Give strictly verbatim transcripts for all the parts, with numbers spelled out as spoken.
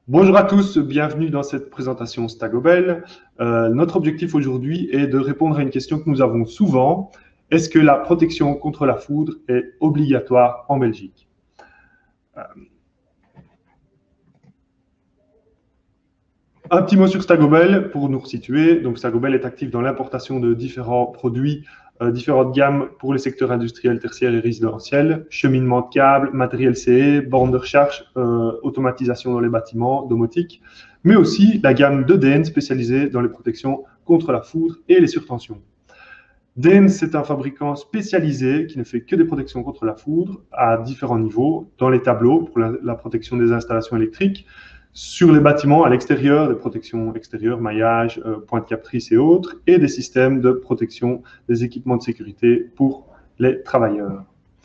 Bonjour à tous, bienvenue dans cette présentation Stagobel. Euh, notre objectif aujourd'hui est de répondre à une question que nous avons souvent. Est-ce que la protection contre la foudre est obligatoire en Belgique? Euh, Un petit mot sur Stagobel pour nous resituer. Donc, Stagobel est actif dans l'importation de différents produits, euh, différentes gammes pour les secteurs industriels, tertiaires et résidentiels, cheminement de câbles, matériel C E, bornes de recharge, euh, automatisation dans les bâtiments, domotique, mais aussi la gamme de D N spécialisée dans les protections contre la foudre et les surtensions. D N, c'est un fabricant spécialisé qui ne fait que des protections contre la foudre à différents niveaux, dans les tableaux pour la, la protection des installations électriques, sur les bâtiments à l'extérieur, des protections extérieures, maillage, euh, points de captrice et autres, et des systèmes de protection des équipements de sécurité pour les travailleurs.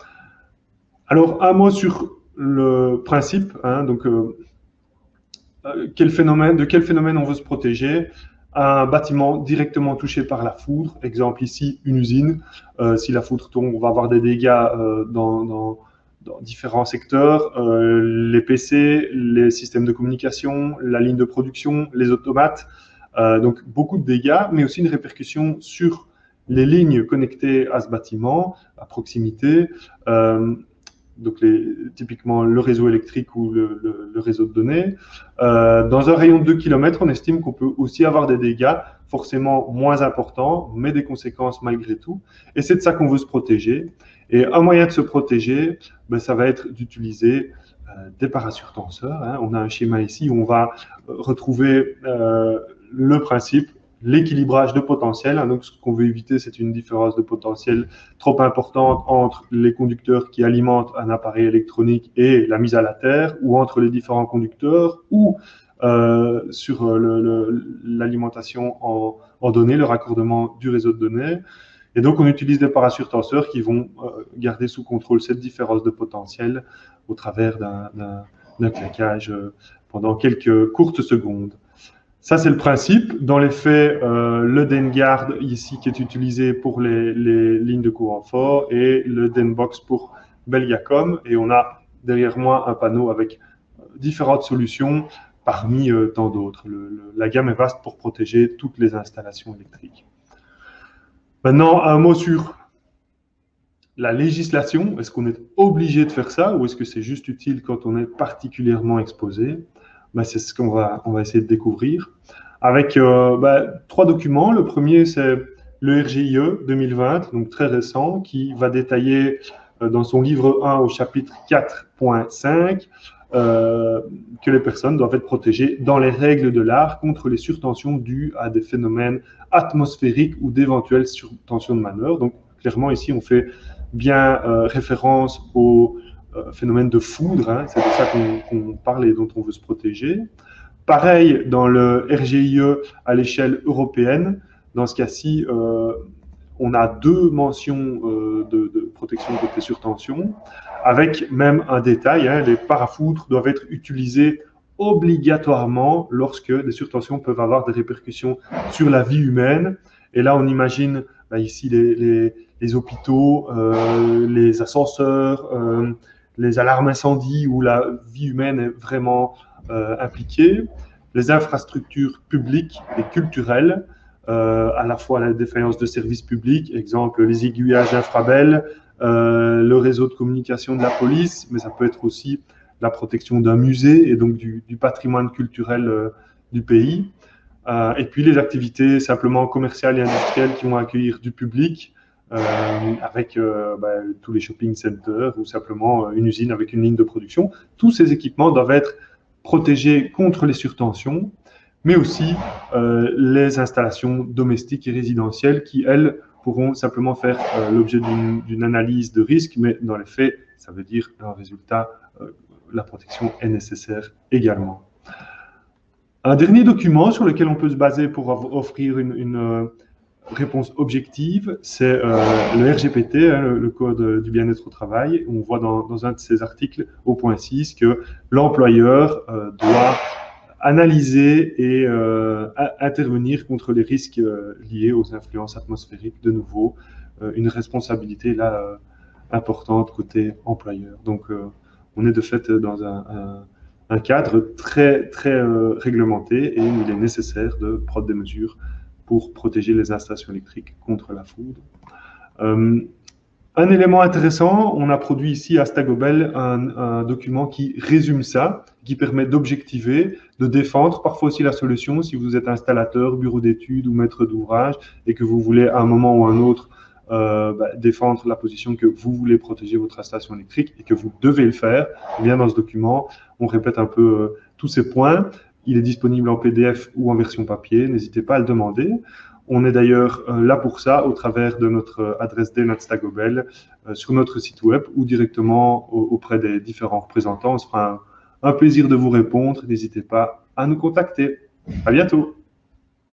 Alors, un mot sur le principe, hein, donc, euh, euh, quel phénomène, de quel phénomène on veut se protéger. Un bâtiment directement touché par la foudre, exemple ici une usine, euh, si la foudre tombe, on va avoir des dégâts euh, dans, dans, dans, différents secteurs, euh, les P C, les systèmes de communication, la ligne de production, les automates, euh, donc beaucoup de dégâts, mais aussi une répercussion sur les lignes connectées à ce bâtiment, à proximité, euh, donc les, typiquement le réseau électrique ou le, le, le réseau de données. Euh, dans un rayon de deux kilomètres, on estime qu'on peut aussi avoir des dégâts forcément moins importants, mais des conséquences malgré tout. Et c'est de ça qu'on veut se protéger. Et un moyen de se protéger, ben, ça va être d'utiliser euh, des parasurtenseurs. Hein. On a un schéma ici où on va retrouver euh, le principe, l'équilibrage de potentiel. Hein. Donc, ce qu'on veut éviter, c'est une différence de potentiel trop importante entre les conducteurs qui alimentent un appareil électronique et la mise à la terre, ou entre les différents conducteurs, ou euh, sur l'alimentation en, en données, le raccordement du réseau de données. Et donc, on utilise des parasurtenseurs qui vont euh, garder sous contrôle cette différence de potentiel au travers d'un claquage euh, pendant quelques courtes secondes. Ça, c'est le principe. Dans les faits, euh, le DenGuard ici qui est utilisé pour les, les lignes de courant fort et le DenBox pour Belgacom. Et on a derrière moi un panneau avec différentes solutions parmi euh, tant d'autres. La gamme est vaste pour protéger toutes les installations électriques. Maintenant, un mot sur la législation. Est-ce qu'on est obligé de faire ça ou est-ce que c'est juste utile quand on est particulièrement exposé? Ben, c'est ce qu'on va, on va essayer de découvrir. Avec euh, ben, trois documents. Le premier, c'est le R G I E deux mille vingt, donc très récent, qui va détailler euh, dans son livre un au chapitre quatre point cinq euh, que les personnes doivent être protégées dans les règles de l'art contre les surtensions dues à des phénomènes atmosphériques ou d'éventuelles surtensions de manœuvre. Donc, clairement, ici, on fait bien euh, référence aux euh, phénomène de foudre, hein, c'est de ça qu'on qu'on parle et dont on veut se protéger. Pareil dans le R G I E à l'échelle européenne. Dans ce cas-ci, euh, on a deux mentions euh, de, de protection côté surtension, avec même un détail, hein, les parafoudres doivent être utilisés obligatoirement lorsque des surtensions peuvent avoir des répercussions sur la vie humaine. Et là, on imagine bah, ici les, les, les hôpitaux, euh, les ascenseurs, euh, les alarmes incendie où la vie humaine est vraiment euh, impliquée, les infrastructures publiques et culturelles, euh, à la fois la défaillance de services publics, exemple les aiguillages infrabel, euh, le réseau de communication de la police, mais ça peut être aussi la protection d'un musée et donc du, du patrimoine culturel euh, du pays. Euh, et puis les activités simplement commerciales et industrielles qui vont accueillir du public, euh, avec euh, bah, tous les shopping centers ou simplement une usine avec une ligne de production. Tous ces équipements doivent être protégés contre les surtensions, mais aussi euh, les installations domestiques et résidentielles qui, elles, pourront simplement faire euh, l'objet d'une analyse de risque, mais dans les faits, ça veut dire un résultat, euh, la protection est nécessaire également. Un dernier document sur lequel on peut se baser pour offrir une, une réponse objective, c'est euh, le R G P T, hein, le, le Code du bien-être au travail. On voit dans, dans un de ces articles au point six que l'employeur euh, doit analyser et euh, intervenir contre les risques euh, liés aux influences atmosphériques. De nouveau, euh, une responsabilité là euh, importante côté employeur. Donc, euh, on est de fait dans un, un un cadre très, très euh, réglementé et où il est nécessaire de prendre des mesures pour protéger les installations électriques contre la foudre. Euh, un élément intéressant, on a produit ici à Stagobel un, un document qui résume ça, qui permet d'objectiver, de défendre parfois aussi la solution si vous êtes installateur, bureau d'études ou maître d'ouvrage et que vous voulez à un moment ou à un autre euh, bah, défendre la position que vous voulez protéger votre installation électrique et que vous devez le faire. Et bien dans ce document, on répète un peu euh, tous ces points. Il est disponible en P D F ou en version papier, n'hésitez pas à le demander. On est d'ailleurs euh, là pour ça au travers de notre euh, adresse D Stagobel euh, sur notre site web ou directement au, auprès des différents représentants. On se fera un, un plaisir de vous répondre. N'hésitez pas à nous contacter. À bientôt.